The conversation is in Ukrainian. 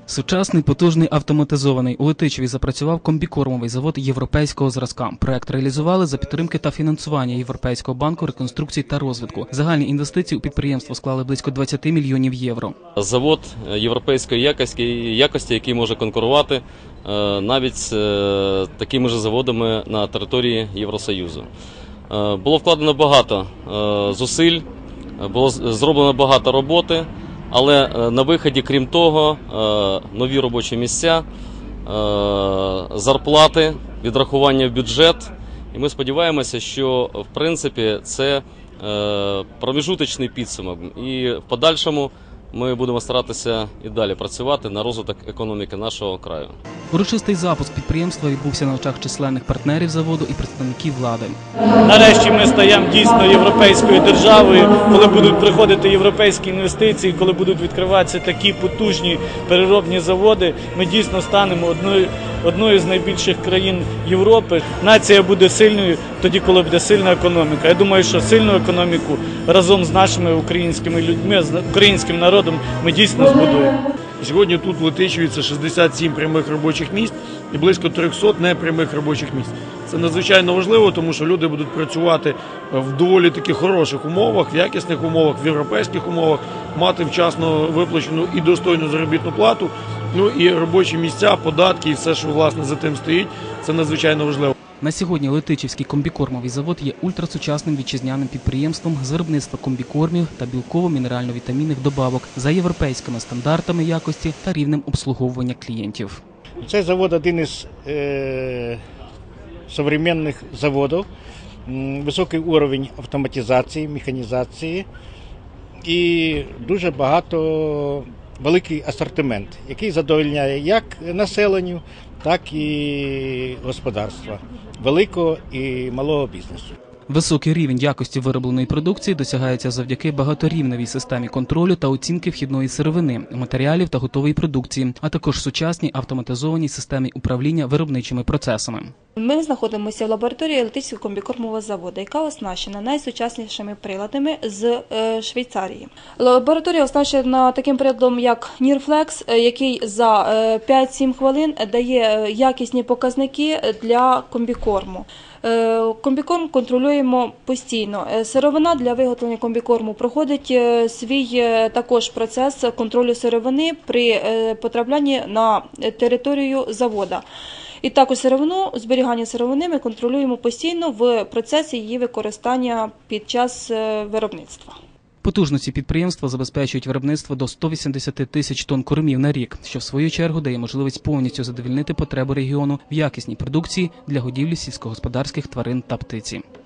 Сучасний, потужний, автоматизований. У Летичеві запрацював комбікормовий завод європейського зразка. Проект реалізували за підтримки та фінансування Європейського банку реконструкції та розвитку. Загальні інвестиції у підприємство склали близько 20 мільйонів євро. Завод європейської якості, який може конкурувати навіть з такими ж заводами на території Євросоюзу. Було вкладено багато зусиль, було зроблено багато роботи. Але на виході, крім того, нові робочі місця, зарплати, відрахування в бюджет. І ми сподіваємося, що, в принципі, це промежуточний підсумок. І в подальшому ми будемо старатися і далі працювати на розвиток економіки нашого краю. Урочистий запуск підприємства відбувся на очах численних партнерів заводу і представників влади. Нарешті ми стаємо дійсно європейською державою, коли будуть приходити європейські інвестиції, коли будуть відкриватися такі потужні переробні заводи, ми дійсно станемо одною з найбільших країн Європи. Нація буде сильною тоді, коли буде сильна економіка. Я думаю, що сильну економіку разом з нашими українськими людьми, з українським народом ми дійсно збудуємо. Сьогодні тут в Летичеві це 67 прямих робочих місць і близько 300 непрямих робочих місць. Це надзвичайно важливо, тому що люди будуть працювати в доволі таки хороших умовах, в якісних умовах, в європейських умовах, мати вчасно виплачену і достойну заробітну плату, ну і робочі місця, податки і все, що власне за тим стоїть, це надзвичайно важливо. На сьогодні Летичівський комбікормовий завод є ультрасучасним вітчизняним підприємством з виробництва комбікормів та білково-мінерально-вітамінних добавок за європейськими стандартами якості та рівнем обслуговування клієнтів. Цей завод один із сучасних заводів, високий рівень автоматизації, механізації і дуже великий асортимент, який задовольняє як населенню, так і господарства, великого і малого бізнесу. Високий рівень якості виробленої продукції досягається завдяки багаторівневій системі контролю та оцінки вхідної сировини, матеріалів та готової продукції, а також сучасній автоматизованій системі управління виробничими процесами. Ми знаходимося в лабораторії Летичівського комбікормового заводу, яка оснащена найсучаснішими приладами з Швейцарії. Лабораторія оснащена таким приладом, як Nirflex, який за 5-7 хвилин дає якісні показники для комбікорму. Комбікорм контролюємо постійно. Сировина для виготовлення комбікорму проходить свій також процес контролю сировини при потраплянні на територію заводу. І також зберігання сировини ми контролюємо постійно в процесі її використання під час виробництва. Потужності підприємства забезпечують виробництво до 180 тисяч тонн кормів на рік, що в свою чергу дає можливість повністю задовольнити потреби регіону в якісній продукції для годівлі сільськогосподарських тварин та птиці.